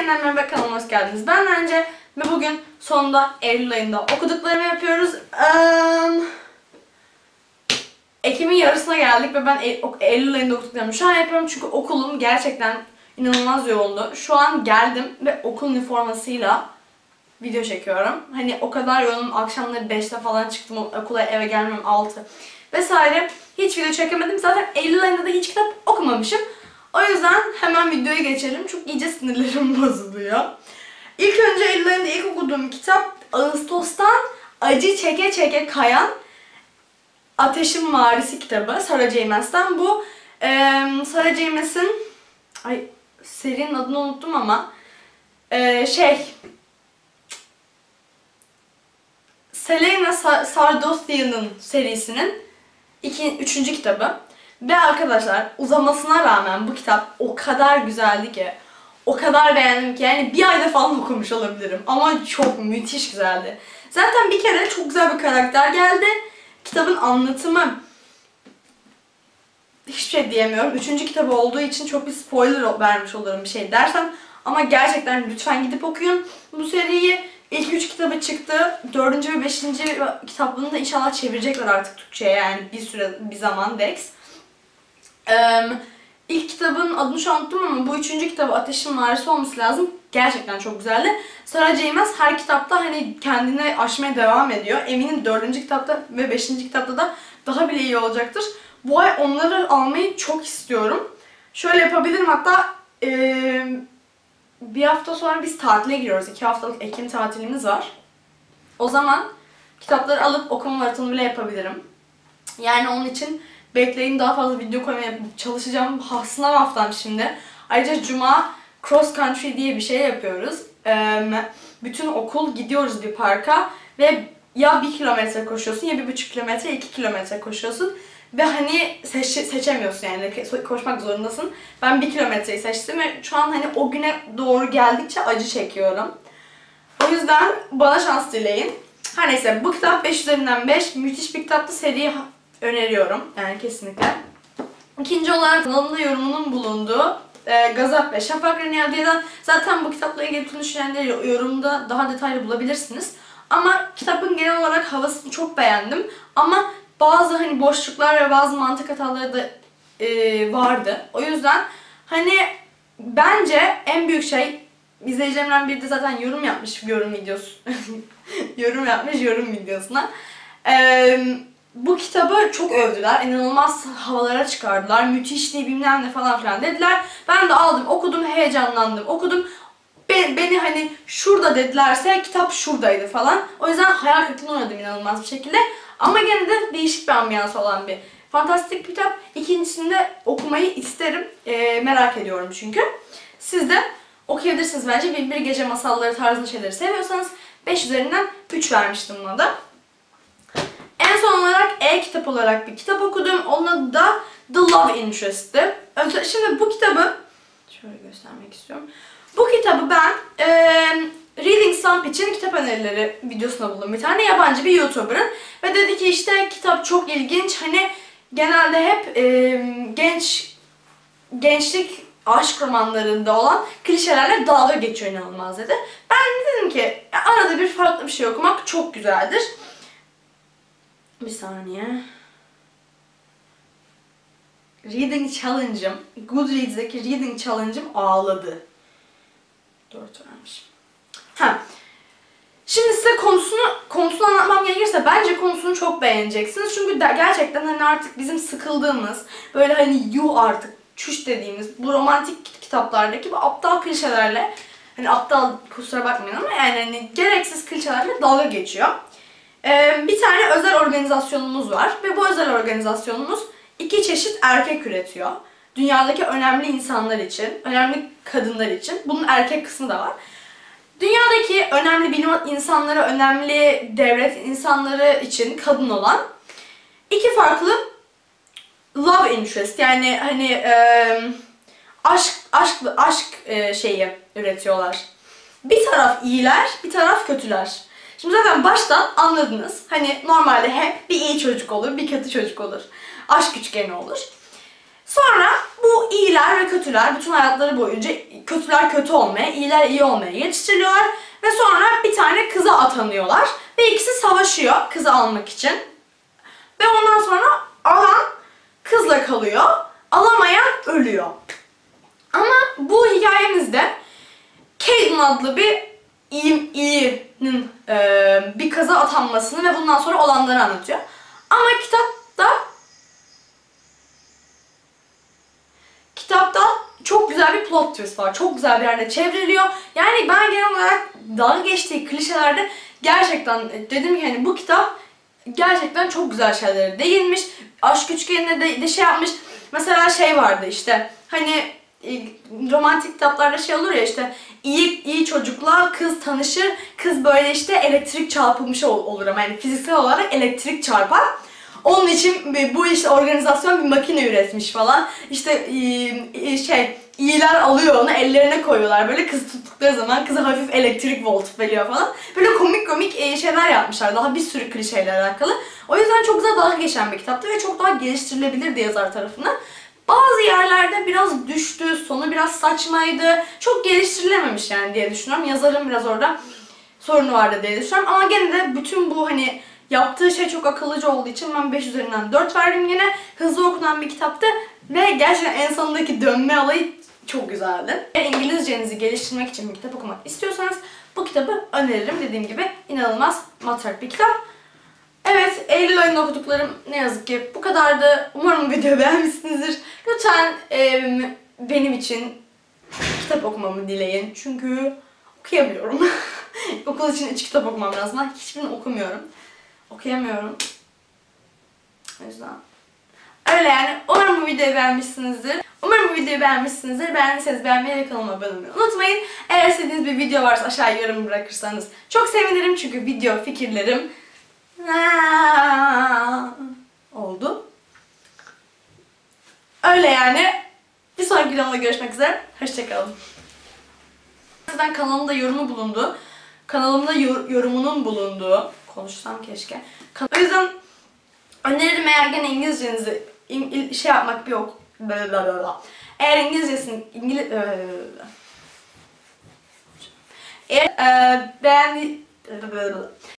yeniden merhaba, kanalıma hoş geldiniz. Ben Bence ve bugün sonunda Eylül ayında okuduklarımı yapıyoruz. Ekim'in yarısına geldik ve ben Eylül ayında okuduklarımı şu an yapıyorum çünkü okulum gerçekten inanılmaz yoğundu. Şu an geldim ve okul üniformasıyla video çekiyorum. Hani o kadar yoğunum, akşamları 5'te falan çıktım, okula eve gelmem 6 vesaire. Hiç video çekemedim. Zaten Eylül ayında da hiç kitap okumamışım. O yüzden hemen videoya geçelim. Çok iyice sinirlerim bozuluyor. İlk önce Eylül ayında ilk okuduğum kitap Ağustos'tan acı çeke çeke kayan Ateşin Varisi kitabı. Sarah J. Maas'tan. Bu Sarah J. Maas'ın serinin adını unuttum ama Selena Sardosyan'ın serisinin 3. kitabı. Ve arkadaşlar uzamasına rağmen bu kitap o kadar güzeldi ki, o kadar beğendim ki, yani bir ayda falan okumuş olabilirim. Ama çok müthiş güzeldi. Zaten bir kere çok güzel bir karakter geldi. Kitabın anlatımı, hiçbir şey diyemiyorum. 3. kitabı olduğu için çok bir spoiler vermiş olurum bir şey dersem. Ama gerçekten lütfen gidip okuyun bu seriyi. İlk 3 kitabı çıktı. 4. ve 5. kitabını da inşallah çevirecekler artık Türkçe'ye, yani bir zaman Dex. İlk kitabın adını şu an unuttum ama bu 3. kitabı Ateşin Varisi olması lazım. Gerçekten çok güzeldi. Sarah J. Maas her kitapta hani kendini aşmaya devam ediyor. Eminim 4. kitapta ve 5. kitapta da daha bile iyi olacaktır. Bu ay onları almayı çok istiyorum. Şöyle yapabilirim, hatta bir hafta sonra biz tatile giriyoruz. 2 haftalık Ekim tatilimiz var. O zaman kitapları alıp okuma maratonu bile yapabilirim. Yani onun için bekleyin, daha fazla video koymaya çalışacağım. Sınav haftam şimdi. Ayrıca Cuma cross country diye bir şey yapıyoruz. Bütün okul gidiyoruz bir parka ve ya 1 kilometre koşuyorsun ya 1,5 kilometre, 2 kilometre koşuyorsun. Ve hani seçemiyorsun, yani koşmak zorundasın. Ben 1 kilometreyi seçtim ve şu an hani o güne doğru geldikçe acı çekiyorum. O yüzden bana şans dileyin. Her neyse, bu kitap 5 üzerinden 5. Müthiş bir kitaptı, seriyi öneriyorum yani kesinlikle. İkinci olarak kanalımda yorumunun bulunduğu Gazap ve Şafak Rinaldi'den. Zaten bu kitapla ilgili bütün düşünceleri yorumda daha detaylı bulabilirsiniz. Ama kitabın genel olarak havasını çok beğendim. Ama bazı hani boşluklar ve bazı mantık hataları da vardı. O yüzden hani bence en büyük şey, izleyicilerimden biri de zaten yorum yapmış yorum videosu. yorum videosuna. Bu kitabı çok övdüler. İnanılmaz havalara çıkardılar. Müthişti, bilmem ne falan filan dediler. Ben de aldım, okudum, heyecanlandım. Okudum. Beni hani şurada dedilerse kitap şuradaydı falan. O yüzden hayal kırıklığına uğradım inanılmaz bir şekilde. Ama gene de değişik bir ambiyans olan bir fantastik bir kitap. İkincisini de okumayı isterim. Merak ediyorum çünkü. Siz de okuyabilirsiniz bence. Bir gece masalları tarzında şeyleri seviyorsanız 5 üzerinden 3 vermiştim buna da. En son olarak e-kitap olarak bir kitap okudum. Onun adı da The Love Interest'ti. Şimdi bu kitabı şöyle göstermek istiyorum. Bu kitabı ben Reading Slump için kitap önerileri videosuna buldum. Bir tane yabancı bir YouTuber'ın. Ve dedi ki işte kitap çok ilginç. Hani genelde hep gençlik aşk romanlarında olan klişelerle dalga geçiyor inanılmaz dedi. Ben de dedim ki arada bir farklı bir şey okumak çok güzeldir. Bir saniye. Reading Challenge'ım, Goodreads'deki Reading Challenge'ım ağladı. 4 vermiş. Şimdi size konusunu anlatmam gerekirse bence konusunu çok beğeneceksiniz. Çünkü gerçekten hani artık bizim sıkıldığımız, böyle hani artık çüş dediğimiz bu romantik kitaplardaki bu aptal klişelerle, hani aptal kusura bakmayın ama yani hani gereksiz klişelerle dalga geçiyor. Bir tane özel organizasyonumuz var ve bu özel organizasyonumuz 2 çeşit erkek üretiyor. Dünyadaki önemli insanlar için, önemli kadınlar için. Bunun erkek kısmı da var. Dünyadaki önemli bilim insanları, önemli devlet insanları için kadın olan 2 farklı love interest, yani hani aşk şeyi üretiyorlar. Bir taraf iyiler, bir taraf kötüler. Şimdi zaten baştan anladınız. Hani normalde hep bir iyi çocuk olur, bir kötü çocuk olur. Aşk üçgeni olur. Sonra bu iyiler ve kötüler bütün hayatları boyunca kötüler kötü olmaya, iyiler iyi olmaya yetiştiriliyorlar. Ve sonra bir tane kıza atanıyorlar. Ve ikisi savaşıyor kızı almak için. Ve ondan sonra alan kızla kalıyor. Alamayan ölüyor. Ama bu hikayemizde Caitlyn adlı bir iyinin bir kıza atanmasını ve bundan sonra olanları anlatıyor. Ama kitapta çok güzel bir plot twist var. Çok güzel bir yerde çevriliyor. Yani ben genel olarak dalga geçtiği klişelerde gerçekten dedim ki hani bu kitap gerçekten çok güzel şeylere değinmiş. Aşk üçgenine de şey yapmış. Mesela şey vardı işte hani romantik kitaplarda şey olur ya işte iyi çocukla kız tanışır. Kız böyle işte elektrik çarpılmış olur ama yani fiziksel olarak elektrik çarpar. Onun için bu işte organizasyon bir makine üretmiş falan. İşte iyiler alıyor onu ellerine koyuyorlar böyle kız tuttukları zaman kıza hafif elektrik volt veriyor falan. Böyle komik şeyler yapmışlar daha bir sürü klişeyle alakalı. O yüzden çok güzel dalga geçen bir kitaptı ve çok daha geliştirilebilirdi yazar tarafından. Bazı yerlerde biraz düştü, sonu biraz saçmaydı. Çok geliştirilememiş yani diye düşünüyorum. Yazarın biraz orada sorunu vardı diye düşünüyorum. Ama gene de bütün bu hani yaptığı şey çok akıllıca olduğu için ben 5 üzerinden 4 verdim yine. Hızlı okunan bir kitaptı ve gerçekten en sonundaki dönme olayı çok güzeldi. Eğer İngilizcenizi geliştirmek için bir kitap okumak istiyorsanız bu kitabı öneririm. Dediğim gibi inanılmaz matrak bir kitap. Evet, Eylül ayında okuduklarım ne yazık ki bu kadardı. Umarım videoyu beğenmişsinizdir. Lütfen benim için kitap okumamı dileyin. Çünkü okuyamıyorum. Okul için 3 kitap okumam lazım. Ben hiçbirini okumuyorum. Okuyamıyorum. O yüzden. Öyle yani. Umarım bu videoyu beğenmişsinizdir. Beğendiyseniz beğenmeyi ve kanalıma abone olmayı unutmayın. Eğer istediğiniz bir video varsa aşağıya yorum bırakırsanız çok sevinirim. Çünkü video fikirlerim oldu. Öyle yani. Bir sonraki videomda görüşmek üzere. Hoşçakalın. Sizden kanalımda yorumu bulundu. Kanalımda yorumunun bulunduğu. Konuşsam keşke. O yüzden öneririm eğer gene İngilizcenizi şey yapmak bir yok. Eğer eğer beğendi